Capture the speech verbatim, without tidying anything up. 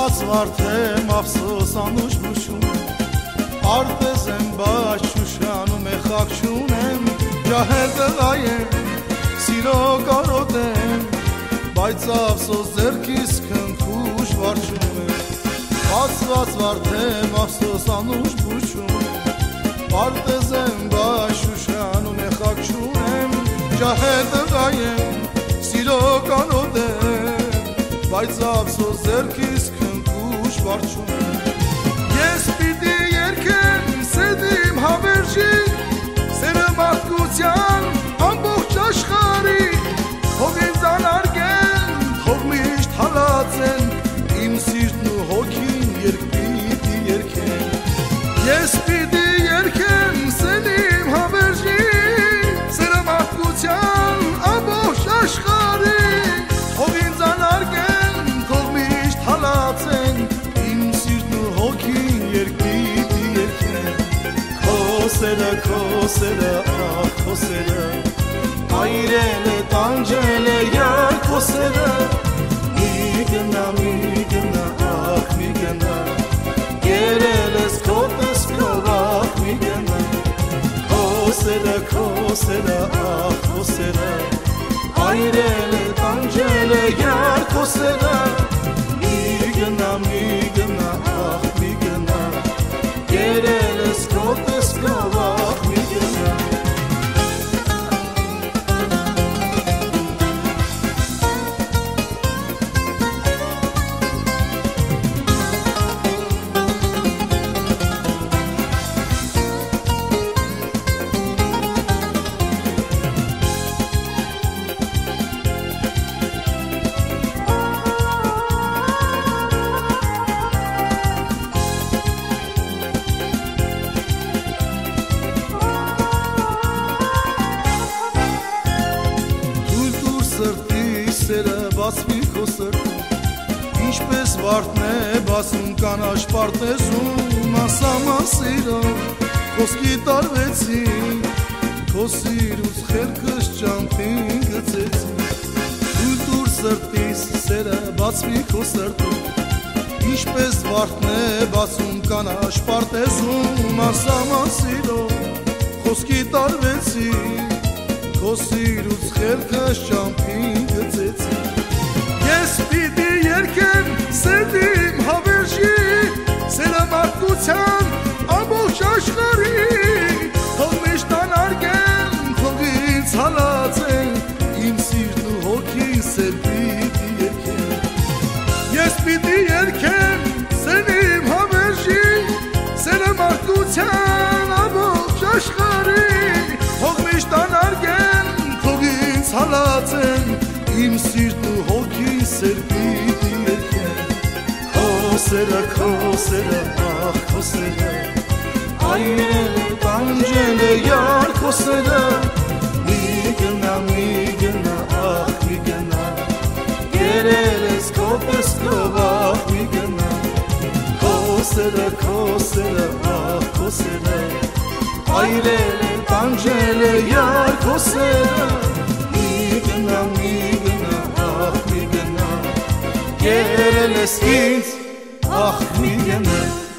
Կասված վարդեմ ափսոս անուշ Արտեզ եմ բաչ շուշանում է խակ չունեմ Ջահել տղայ եմ, սիրո կարոտ եմ Բայց ափսոս ձերքիս քնքուշ վարչում եմ Կասված վարդեմ ափսոս անուշ բուշում Արտեզ եմ բաչ շուշանում է խակ չունեմ Ջահել տղայ եմ, սիրո կարոտ եմ Բայց ափսոս ձերքիս քնքուշ վարչում եմ Ես պիտի երկեմ սեդիմ հավերժի Սերը մարդկության ամբողջ աշխարի Թող ինձ անարգեն, թող միշտ հալածեն Իմ սիրտն ու հոգին երկ պիտի երկեն Ես պիտի երկեմ սեդիմ հավերժի Սերը մարդկության ամբողջ աշխարի Թող ինձ անարգեն, թող միշտ հալածեն Քոսերը, քոսերը, ախ քոսերը Այրել է, տանջել է, յար քոսերը Մի գնա, մի գնա, ախ մի գնա Գերել ես քո տեսքով, ախ մի գնա Քոսերը, քոսերը, ախ քոսերը Այրել է, տանջել է, յար քոսերը Մի գնա, մի գնա, ախ մի գնա Գերել ես քո տեսքով, ախ մի գնա Սերը բացվի քո սրտում Ինչպես վարդն է բացում կանաչ պարտեզում Ասաման սիրո խոսքի տարվեցին Քո սիրուց խելքս ճամփին գցեցին Դու դուր սրտիս սերը բացվի քո սրտում Ինչպես վարդն է բացում կանաչ պարտեզում Ասաման սիրո խոսքի տարվեցին Քո սիրուց խելքս ճամփին գցեցի Ես պիտի երկեմ սեդիմ հավերժի Սերը մարդկության ամբողջ աշխարի Թող միշտ անարգեն, թող ինձ հալածեն Իմ սիրտն ու հոգին սեր պիտի երկեմ Ես պիտի երկեմ սեդիմ հավերժի Սերը մարդկության ամբողջ աշխարի Թող միշտ անարգեն Հալածեն իմ սիրտն ու հոգին սեր պիտի երկեն Քոսերը, քոսերը, ախ քոսերը Այրել է, տանջել է, յար քոսերը Մի գնա, մի գնա, ախ մի գնա Գերել ես քո տեսքով, ախ մի գնա Քոսերը, քոսերը, ախ քոսերը Այրել է, տանջել է, յար քոսերը Մի գնա, ախ մի գնա Գերել ես ինձ, ախ մի գնա